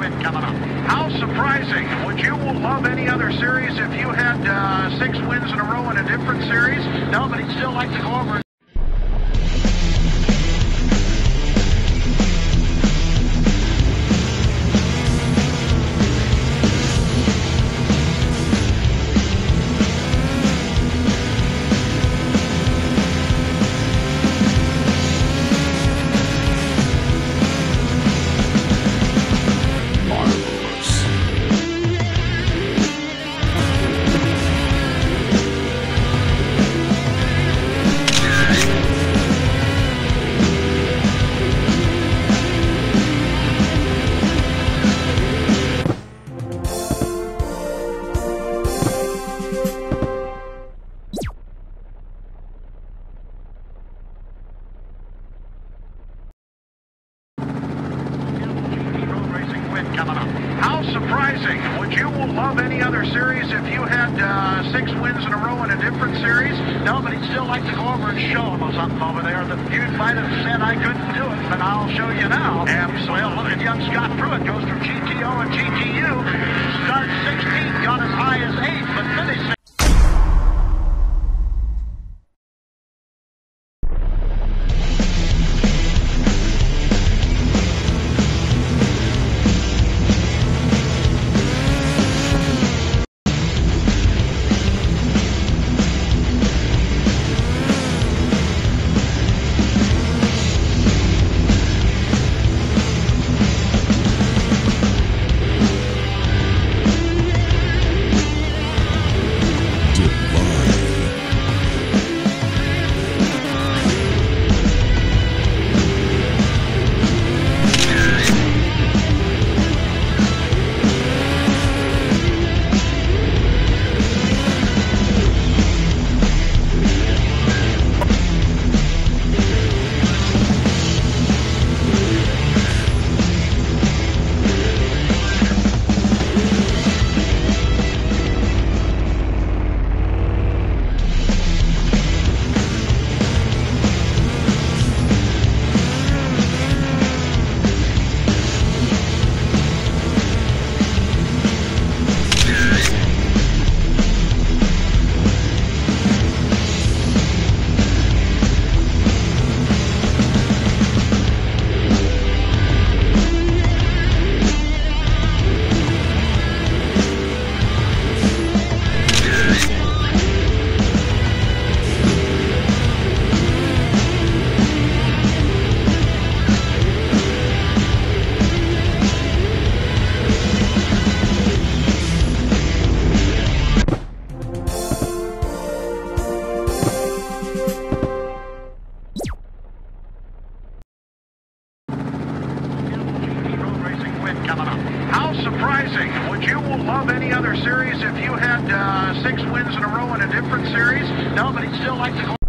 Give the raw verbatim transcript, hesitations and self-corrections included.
win coming up. How surprising. Would you love any other series if you had uh, six wins in a row in a different series? No, but he'd still like to go over. How surprising. Would you love any other series if you had uh, six wins in a row in a different series? No, but he'd still like to go over and show him something over there that you might have said I couldn't do it, but I'll show you now. And well, look at young Scott Pruitt, goes from G T O and G T U. Starts sixteenth, got as high as eighth, but finished How surprising. Would you love any other series if you had uh, six wins in a row in a different series? No, but he'd still like to go